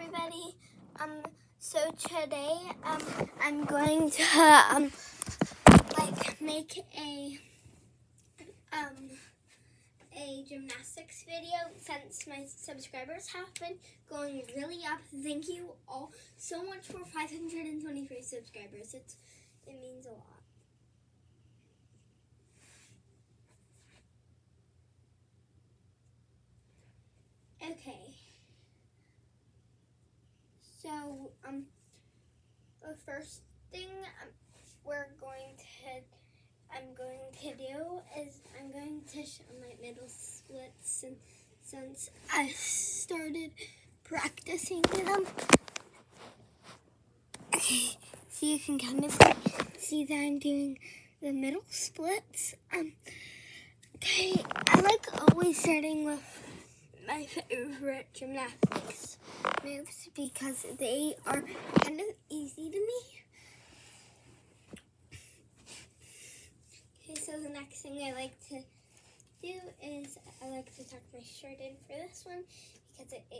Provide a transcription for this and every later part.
everybody. So today, I'm going to, make a gymnastics video since my subscribers have been going really up. Thank you all so much for 523 subscribers. It means a lot. Okay. So, the first thing I'm going to do is I'm going to show my middle splits, and since I started practicing them. Okay, so you can kind of see that I'm doing the middle splits. Okay, I like always starting with my favorite gymnastics moves because they are kind of easy to me. Okay, so the next thing I like to do is I like to tuck my shirt in for this one because it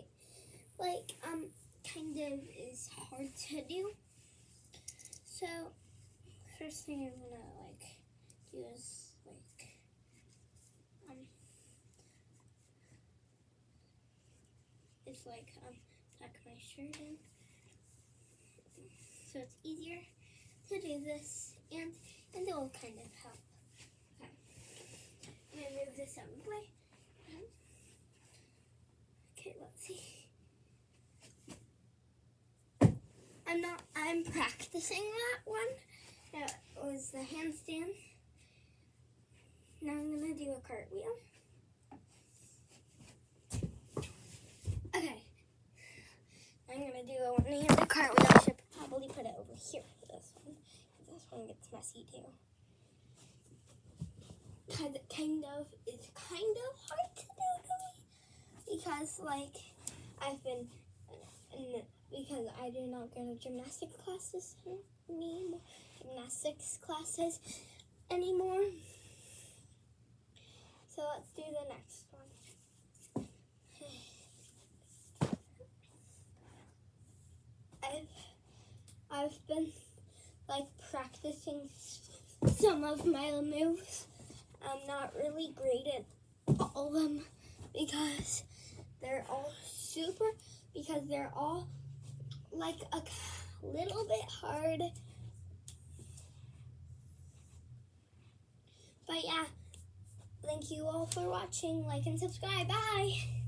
kind of is hard to do. So first thing I'm gonna do is tuck my shirt in, so it's easier to do this, and it will kind of help. Okay. I'm gonna move this out of the way. Okay, let's see. I'm practicing that one. That was the handstand. Now I'm gonna do a cartwheel. Okay. I'm gonna do a one-handed cartwheel. I should probably put it over here for this one. This one gets messy too. Because it kind of hard to do to me. Because because I do not go to gymnastics classes anymore. So let's do the next one. I've been practicing some of my moves. I'm not really great at all of them because they're all a little bit hard. But yeah, thank you all for watching. Like and subscribe. Bye.